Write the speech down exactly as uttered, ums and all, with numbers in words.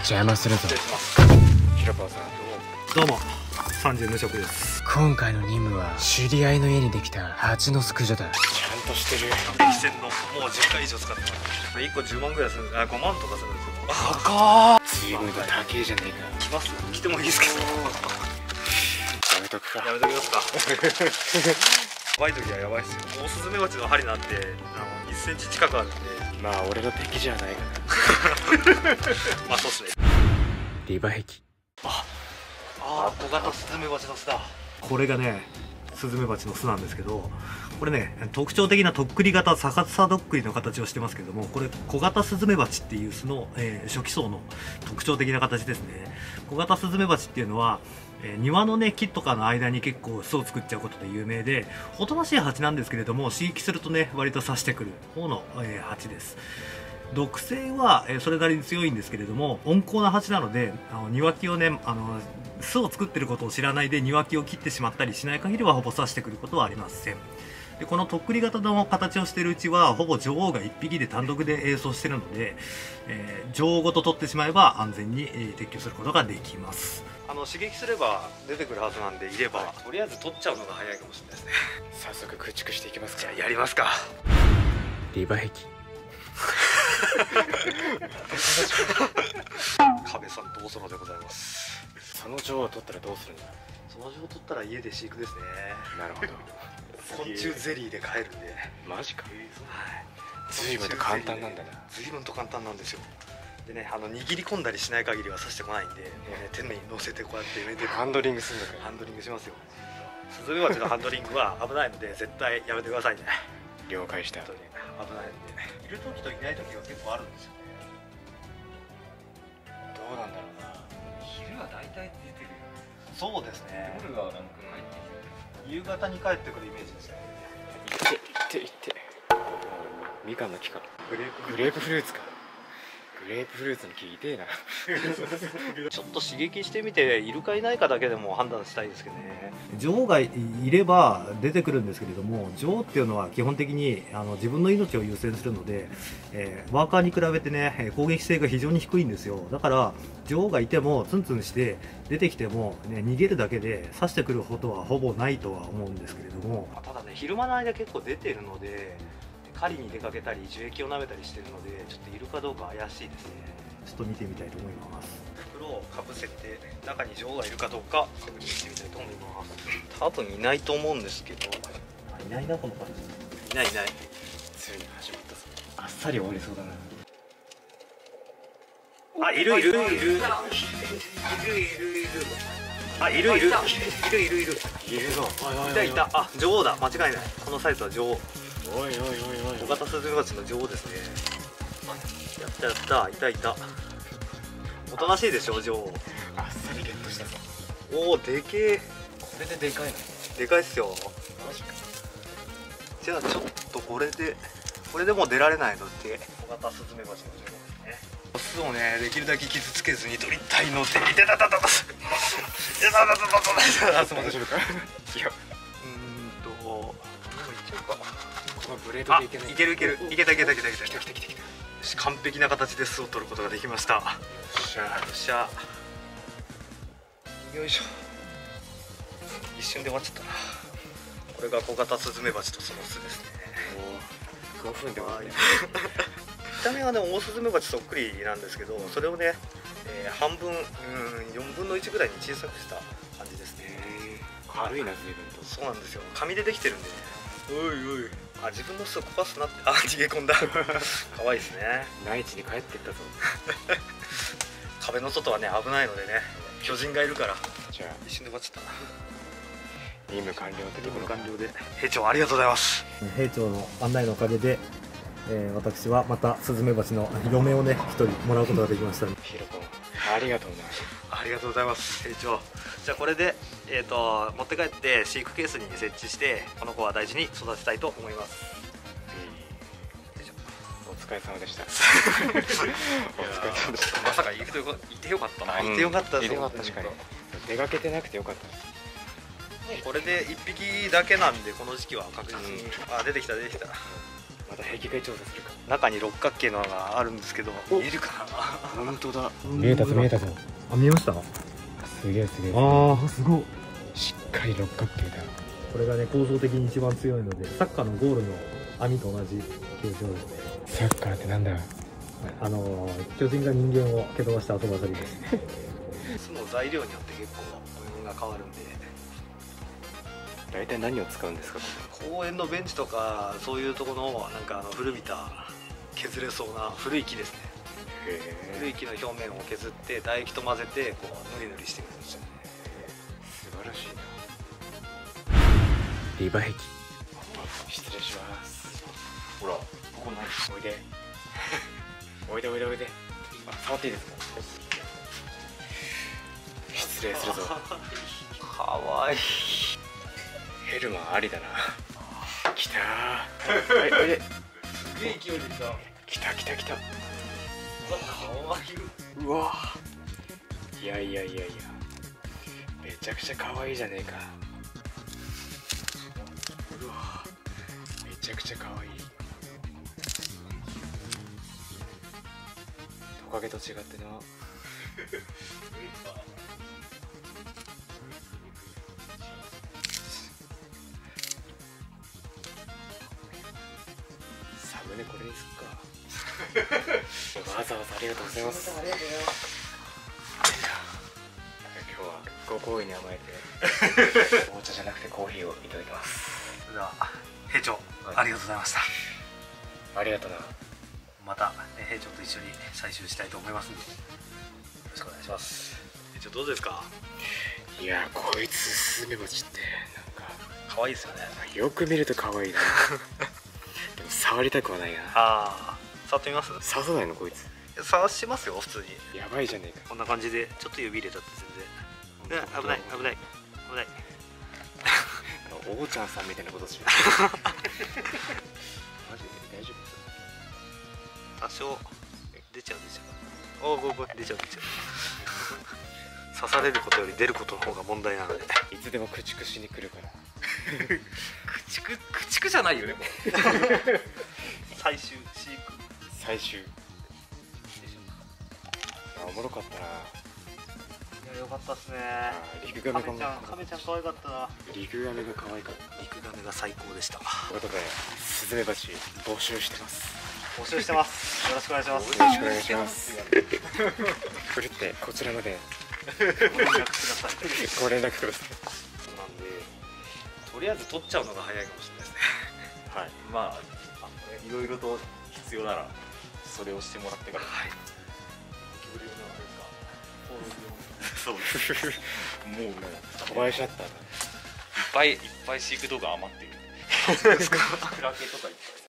邪魔するぞ。 失礼します。 ヒロポンさん、 どうもさんじゅう無職です。 今回の任務は知り合いの家にできた蜂の駆除だ。ちゃんとしてる。 激戦のもうじゅっかい以上使ってます。いっこじゅうまんぐらいする。あ、ごまんとかするんですよ。 高っ。随分と高えじゃねえか。 来ます？来てもいいですけど。 やめとくか。 やめときますか。やばい時はやばいっすよ。オオスズメバチの針なんてあのいっセンチ近くあるんで。 まあ俺の敵じゃないかな。 まあそうっすね。 リバ壁。 ああ、小型スズメバチの巣だ。これがね、スズメバチの巣なんですけど、これね、特徴的なとっくり型逆さどっくりの形をしてますけれども、これ小型スズメバチっていう巣の、えー、初期層の特徴的な形ですね。小型スズメバチっていうのは、えー、庭のね木とかの間に結構巣を作っちゃうことで有名で、おとなしい蜂なんですけれども、刺激するとね割と刺してくる方の、えー、蜂です。毒性はそれなりに強いんですけれども、温厚な蜂なので、あの庭木をね、あの巣を作ってることを知らないで庭木を切ってしまったりしない限りはほぼ刺してくることはありません。でこのとっくり型の形をしているうちはほぼ女王がいっぴきで単独で営巣しているので、えー、女王ごと取ってしまえば安全に、えー、撤去することができます。あの刺激すれば出てくるはずなんでいれば、はい、とりあえず取っちゃうのが早いかもしれないですね。 早速駆逐していきますか。 じゃあやりますか。 リバ壁。 壁さんとおそろでございます。 その女王を取ったらどうするんだ。 その女王を取ったら家で飼育ですね。 なるほど。 昆虫ゼリーで飼えるんで。 マジか。 はい。 随分と簡単なんだな。 随分と簡単なんですよ。でね、あの握り込んだりしない限りは刺してこないんで、もうね、手に乗せてこうやって入れてハンドリングするのか。 ハンドリングしますよ。スズメバチのハンドリングは危ないので絶対やめてくださいね。 了解した。 本当に危ないんで。いる時といない時が結構あるんですよね。 どうなんだろうな。 昼は大体出てるよ。 そうですね。 夜はなんか帰ってきて夕方に帰ってくるイメージですね。 行って行って行って。みかんの木か。 グレープグレープフルーツか。グレープフルーツの木痛えな。 ちょっと刺激してみているかいないかだけでも判断したいですけどね。女王がいれば出てくるんですけれども、女王っていうのは基本的にあの自分の命を優先するので、えー、ワーカーに比べてね攻撃性が非常に低いんですよ。だから女王がいてもツンツンして出てきても、ね、逃げるだけで刺してくることはほぼないとは思うんですけれども、ただね昼間の間結構出てるので、狩りに出かけたり樹液を舐めたりしてるので、ちょっといるかどうか怪しいですね。ちょっと見てみたいと思います。袋をかぶせて中に女王がいるかどうか確認してみたいと思います。多分いないと思うんですけど、いないなこの感じ。いないいない。 ついに始まったぞ。あっさり終わりそうだな。 あ、いるいるいるいるいるいるいる。あ、いるいるいるいるいるいるぞ。いたいた。あ、女王だ。間違いない。このサイズは女王。 おいおいおいおい。 小型スズメバチの女王ですね。やったやった。いたいた。おとなしいでしょ女王。 あっさりゲットしたぞ。 おお、でけえ。 これででかいの。 でかいっすよ。 マジか。 じゃあちょっとこれでこれでもう出られないので、小型スズメバチの女王ですね。巣をねできるだけ傷つけずに取りたいので、いてたたたた。いやだだだだだだ。すみません。いや。うーんと、もういっちゃうか。 このブレードでいけない。 いけるいける。いけたいけたいけたいけた。きたきたきたきた。よし、完璧な形で巣を取ることができました。よっしゃ。 よっしゃ。よいしょ。一瞬で終わっちゃったな。これが小型スズメバチとその巣ですね。 ごふんで終わり。 見た目はね、オオスズメバチそっくりなんですけど、それをね、えー、半分、うん、よんぶんのいちぐらいに小さくした感じですね。 軽いな、随分と。 そうなんですよ。紙でできてるんでね。おいおい。あ、自分の巣を壊すなって。あ、逃げ込んだ。可愛いですね。 内地に帰ってったぞ。 壁の外はね、危ないのでね、巨人がいるから。 じゃあ一瞬で終わっちゃったな。 任務完了ってところ。 完了で。兵長ありがとうございます。兵長の案内のおかげで、えー、私はまたスズメバチの嫁をね一人もらうことができました。 ヒロポン、ありがとうな。 ありがとうございます、兵長。じゃあこれで、えー、と持って帰って飼育ケースに設置して、この子は大事に育てたいと思います。 お疲れ様でした。お疲れ様でした。 まさかいてよかいてよかったな。いてよかった。 いてよかった。確かに出かけてなくてよかった。 これでいっぴきだけなんで、この時期は確実に、あ、出てきた出てきた。 また壁外調査するか。 中に六角形のがあるんですけど、見えるかな。 本当だ。 見えたぞ見えたぞ。あ、見えました。 すげえすげえ。 ああ、すごい。 しっかり六角形だ。 これがね、構造的に一番強いので、サッカーのゴールの網と同じ形状ですね。 サッカーってなんだ。 あのー、巨人が人間を蹴飛ばした後ばかりです。巣の材料によって結構模様が変わるんで。 大体何を使うんですか。 公園のベンチとかそういうところのなんかあの古びた削れそうな古い木ですね。古い木の表面を削って唾液と混ぜてこう塗り塗りしてくるんですよね。 素晴らしいな。 リバ壁。 失礼します。ほら、ここない。おいで。おいでおいでおいで。あ、触っていいですか。失礼するぞ。 かわいい。 ヘルマンありだな。来たー。はい、おいで。 すげえ勢いで来た。 来た来た来た。 かわいい。 うわ。いやいやいやいや。めちゃくちゃ可愛いじゃねえか。うわ。めちゃくちゃ可愛い。トカゲと違ってな。サムネこれにすっか。わざわざありがとうございます。 ありがとうございます。 今日はご好意に甘えて紅茶じゃなくてコーヒーをいただきます。 それでは兵長、ありがとうございました。 ありがとうな。 また兵長と一緒に採集したいと思いますのでよろしくお願いします。兵長どうですか。 いや、こいつスズメバチってなんか可愛いですよね。 よく見ると可愛いな。でも触りたくはないな。 ああ、触ってみます。 刺さないのこいつ。 触しますよ普通に。 やばいじゃねえか。 こんな感じでちょっと指入れたって全然、ね、危ない危ない危ない。 あの王ちゃんさんみたいなことしよう。マジで大丈多少出ちゃう出ちゃう。おおごご出ちゃう出ちゃう。刺されることより出ることの方が問題なので、 夫。いつでも駆逐しに来るから。 駆逐駆逐じゃないよね。これ最終飼育。 最終。あ、おもろかったな。 いや、よかったっすね。 リクガメカメちゃん、カメちゃん可愛かったな。 リクガメが可愛かった。 リクガメが最高でした。 ということで、スズメバチ募集してます。 募集してます。よろしくお願いします。 よろしくお願いします。ふるってこちらまでご連絡ください。 ご連絡ください。 なんで、とりあえず取っちゃうのが早いかもしれないですね。 はい。まあ、あいろいろと必要ならそれをしてもらってから。 はい。 そうです。もうね、 小林だった。 いっぱいいっぱい飼育動画余ってる。 そうですか。 クラゲとかいっぱい。